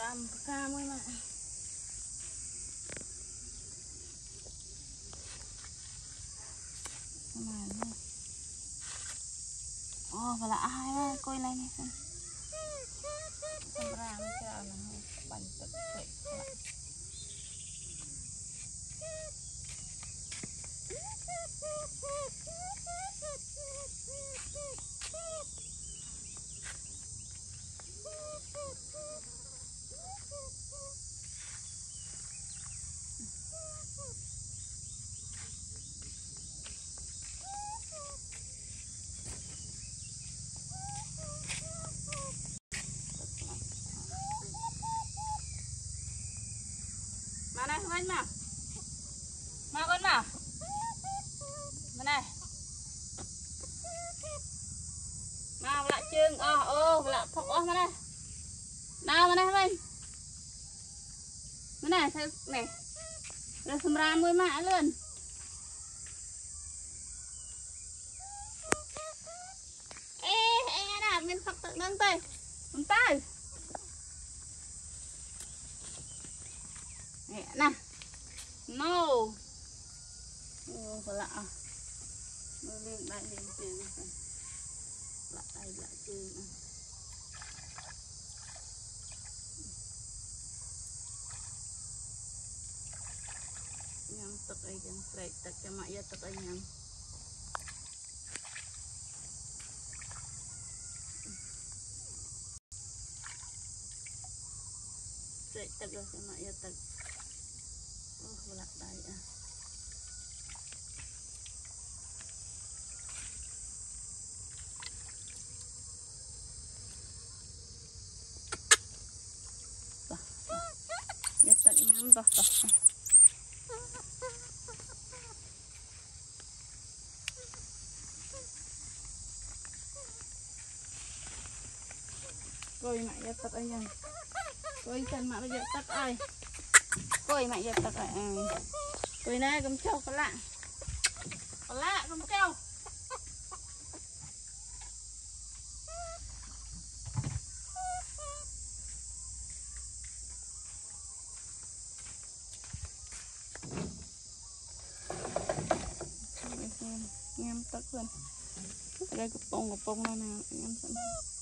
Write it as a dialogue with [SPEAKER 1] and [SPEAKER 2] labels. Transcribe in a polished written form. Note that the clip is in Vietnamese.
[SPEAKER 1] làm ca mới mà và là ai coi này nè xem ra mới cho là bánh tự vậy mà này anh mà con mà này mà lại chương lại phọc mà này nào mà này này sao này rồi xâm ra môi mã luôn ê nghe nào mình phọc tự nâng tay mình tay nè no lạ lên lại lên chương lại chương nhắm tập ấy chẳng phải tập cho mẹ giờ tập ấy nhắm phải tập rồi cho mẹ giờ tập lạ đây à giờ tập nhắm tập coi mẹ giờ tập ấy nhầm coi chân mẹ bây giờ tập ai coi mẹ giờ tập ai coi này cầm trâu có lạ cầm trâu ngâm tắt lên đây cục bông này nè ngâm sẵn